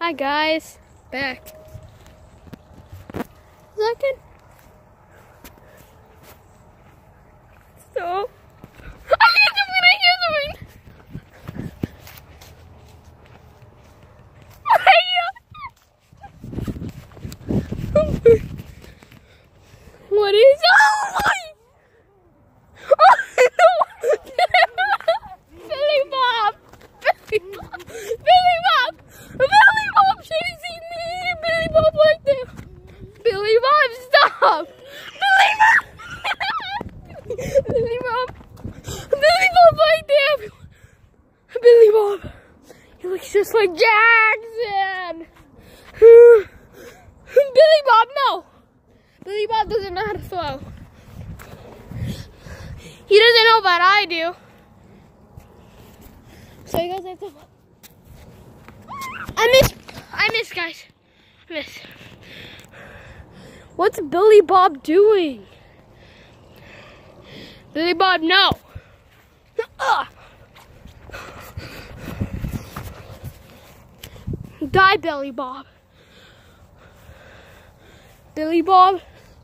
Hi guys, back. Second. So, I hear something. What is? Oh my! Billy Bob! Billy Bob! Billy Bob chasing me! Billy Bob right there! Billy Bob, stop! Billy Bob! Billy Bob! Billy Bob right there! Billy Bob! He looks just like Jackson! Billy Bob, no! Billy Bob doesn't know how to throw. He doesn't know, but I do. So you guys have to. I miss, guys. I miss. What's Billy Bob doing? Billy Bob, no. Die, Billy Bob. Billy Bob.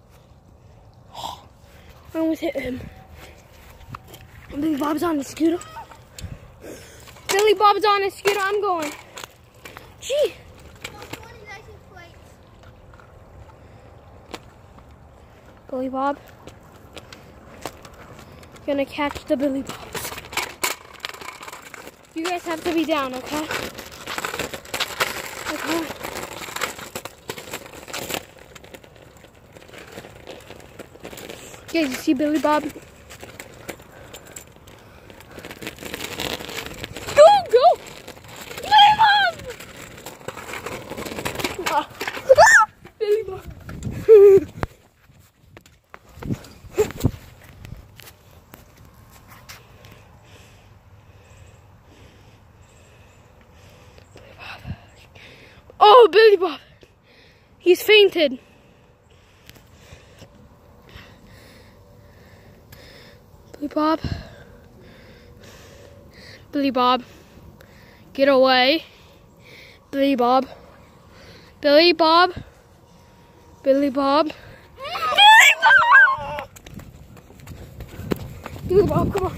I almost hit him. Billy Bob's on the scooter. Billy Bob's on the scooter. I'm going. Gee. Billy Bob. Gonna catch the Billy Bobs. You guys have to be down, okay? Okay. Guys, you see Billy Bob? Go! Billy Bob! Billy Bob. Oh, Billy Bob. He's fainted. Billy Bob. Billy Bob. Get away. Billy Bob. Billy Bob. Billy Bob. Billy Bob! Billy Bob, come on.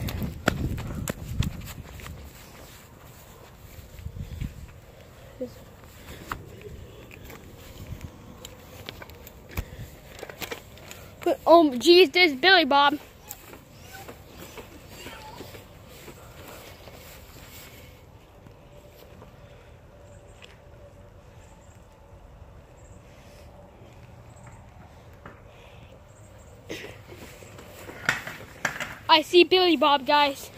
Oh, geez, there's Billy Bob. I see Billy Bob, guys.